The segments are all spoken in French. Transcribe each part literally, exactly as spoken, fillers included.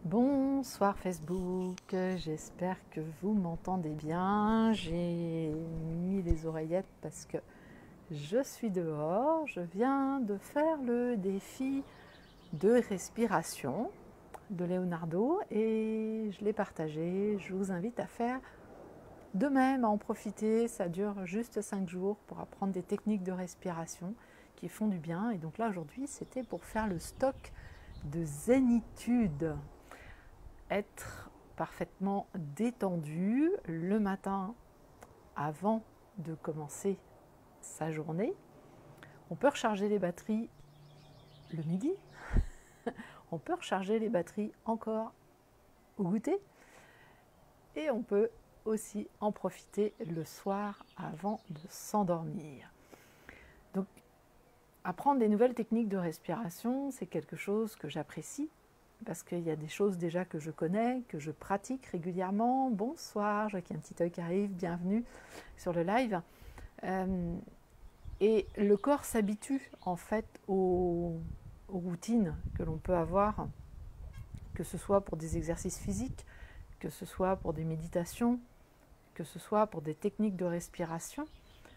Bonsoir Facebook, j'espère que vous m'entendez bien. J'ai mis les oreillettes parce que je suis dehors. Je viens de faire le défi de respiration de Leonardo et je l'ai partagé. Je vous invite à faire de même, à en profiter. Ça dure juste cinq jours pour apprendre des techniques de respiration qui font du bien. Et donc là aujourd'hui c'était pour faire le stock de zénitude. Être parfaitement détendu le matin avant de commencer sa journée. On peut recharger les batteries le midi, on peut recharger les batteries encore au goûter et on peut aussi en profiter le soir avant de s'endormir. Donc, apprendre des nouvelles techniques de respiration, c'est quelque chose que j'apprécie parce qu'il y a des choses déjà que je connais, que je pratique régulièrement. Bonsoir, je vois qu'il y a un petit œil qui arrive, bienvenue sur le live. Euh, et le corps s'habitue en fait aux, aux routines que l'on peut avoir, que ce soit pour des exercices physiques, que ce soit pour des méditations, que ce soit pour des techniques de respiration.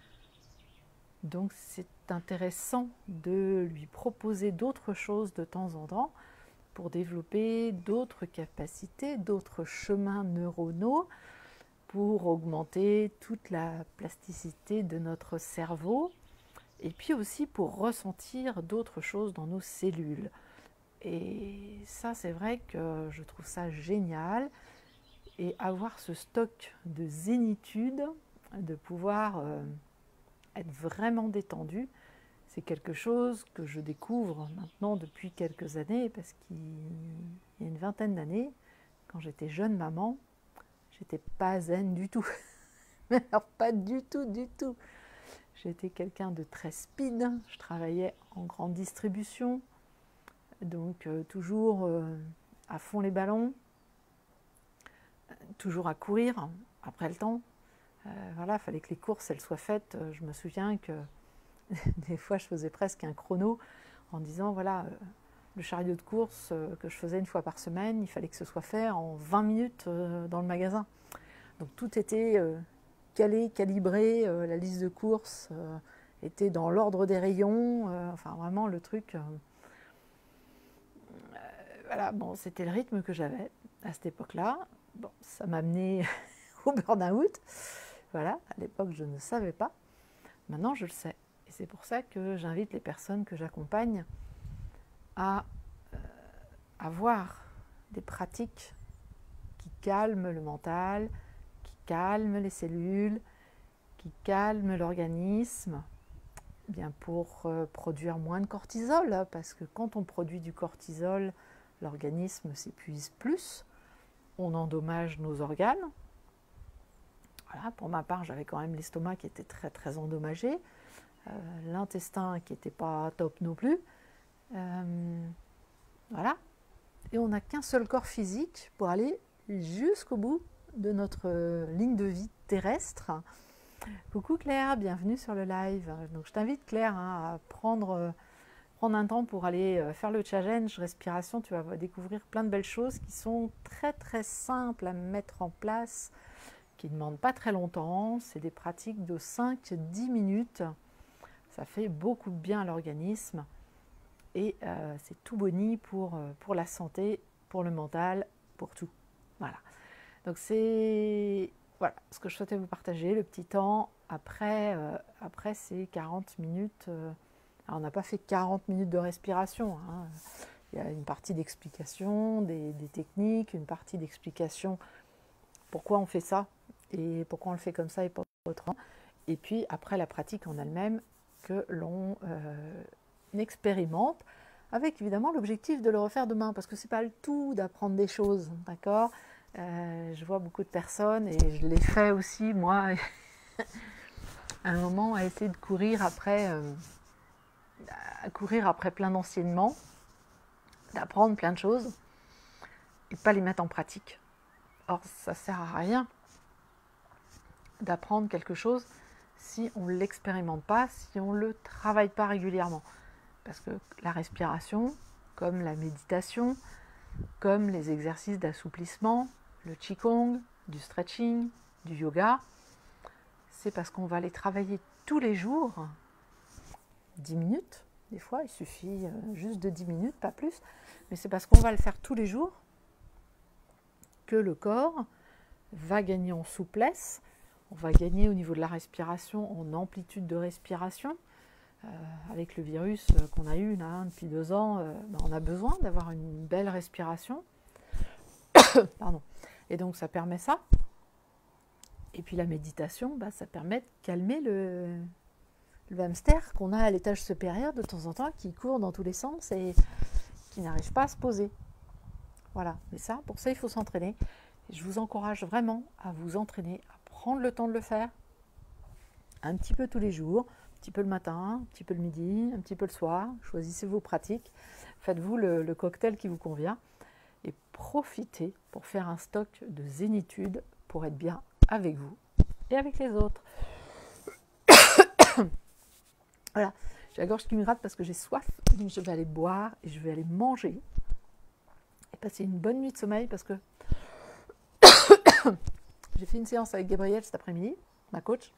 Donc c'est intéressant de lui proposer d'autres choses de temps en temps pour développer d'autres capacités, d'autres chemins neuronaux, pour augmenter toute la plasticité de notre cerveau, et puis aussi pour ressentir d'autres choses dans nos cellules. Et ça, c'est vrai que je trouve ça génial. Et avoir ce stock de zénitude, de pouvoir euh, être vraiment détendu, c'est quelque chose que je découvre maintenant depuis quelques années, parce qu'il y a une vingtaine d'années, quand j'étais jeune maman, j'étais pas zen du tout. Mais alors pas du tout, du tout. J'étais quelqu'un de très speed, je travaillais en grande distribution, donc euh, toujours euh, à fond les ballons, toujours à courir après le temps. Euh, voilà, il fallait que les courses elles soient faites. Je me souviens que des fois je faisais presque un chrono en disant voilà, euh, le chariot de course euh, que je faisais une fois par semaine, il fallait que ce soit fait en vingt minutes euh, dans le magasin. Donc tout était euh, calé, calibré, euh, la liste de courses euh, était dans l'ordre des rayons, euh, enfin vraiment le truc. Euh, euh, voilà, bon, c'était le rythme que j'avais à cette époque-là. Bon, ça m'a amené au burn-out. Voilà, à l'époque je ne savais pas. Maintenant je le sais. Et c'est pour ça que j'invite les personnes que j'accompagne à euh, avoir des pratiques qui calment le mental, qui calment les cellules, qui calment l'organisme, bien pour euh, produire moins de cortisol, hein, parce que quand on produit du cortisol, l'organisme s'épuise plus, on endommage nos organes. Voilà, pour ma part, j'avais quand même l'estomac qui était très très endommagé, euh, l'intestin qui n'était pas top non plus. Euh, voilà. Et on n'a qu'un seul corps physique pour aller jusqu'au bout de notre euh, ligne de vie terrestre. Coucou Claire, bienvenue sur le live. Donc je t'invite Claire hein, à prendre, euh, prendre un temps pour aller euh, faire le challenge respiration. Tu vas découvrir plein de belles choses qui sont très très simples à mettre en place, qui ne demandent pas très longtemps. C'est des pratiques de cinq à dix minutes. Ça fait beaucoup de bien à l'organisme. Et euh, c'est tout boni pour, euh, pour la santé, pour le mental, pour tout. Voilà. Donc c'est voilà, ce que je souhaitais vous partager, le petit temps. Après, euh, après ces quarante minutes, euh, alors on n'a pas fait quarante minutes de respiration. Hein. Il y a une partie d'explication, des, des techniques, une partie d'explication pourquoi on fait ça et pourquoi on le fait comme ça et pas autrement. Et puis après la pratique en elle-même que l'on euh, expérimente, avec évidemment l'objectif de le refaire demain, parce que c'est pas le tout d'apprendre des choses, d'accord. Euh, je vois beaucoup de personnes, et je l'ai fait aussi moi, à un moment, à essayer de courir après, euh, à courir après plein d'enseignements, d'apprendre plein de choses, et pas les mettre en pratique. Or, ça sert à rien d'apprendre quelque chose si on ne l'expérimente pas, si on ne le travaille pas régulièrement. Parce que la respiration, comme la méditation, comme les exercices d'assouplissement, le qigong, du stretching, du yoga. C'est parce qu'on va les travailler tous les jours, dix minutes, des fois il suffit juste de dix minutes, pas plus, mais c'est parce qu'on va le faire tous les jours que le corps va gagner en souplesse, on va gagner au niveau de la respiration, en amplitude de respiration. Euh, avec le virus qu'on a eu là, depuis deux ans, euh, ben on a besoin d'avoir une belle respiration. Pardon. Et donc ça permet ça. Et puis la méditation, ben, ça permet de calmer le, le hamster qu'on a à l'étage supérieur de temps en temps, qui court dans tous les sens et qui n'arrive pas à se poser. Voilà. Mais ça, pour ça, il faut s'entraîner. Et je vous encourage vraiment à vous entraîner, à prendre le temps de le faire, un petit peu tous les jours. Un petit peu le matin, un petit peu le midi, un petit peu le soir. Choisissez vos pratiques. Faites-vous le, le cocktail qui vous convient. Et profitez pour faire un stock de zénitude pour être bien avec vous et avec les autres. Voilà. J'ai la gorge qui me gratte parce que j'ai soif. Donc je vais aller boire et je vais aller manger. Et passer une bonne nuit de sommeil parce que j'ai fait une séance avec Gabrielle cet après-midi, ma coach.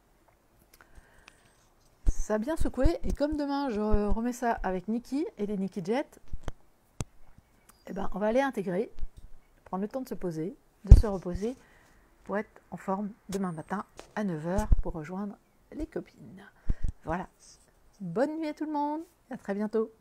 Ça a bien secoué, et comme demain je remets ça avec Nikki et les Nikki Jet, eh ben, on va aller intégrer, prendre le temps de se poser, de se reposer pour être en forme demain matin à neuf heures pour rejoindre les copines. Voilà. Bonne nuit à tout le monde, à très bientôt.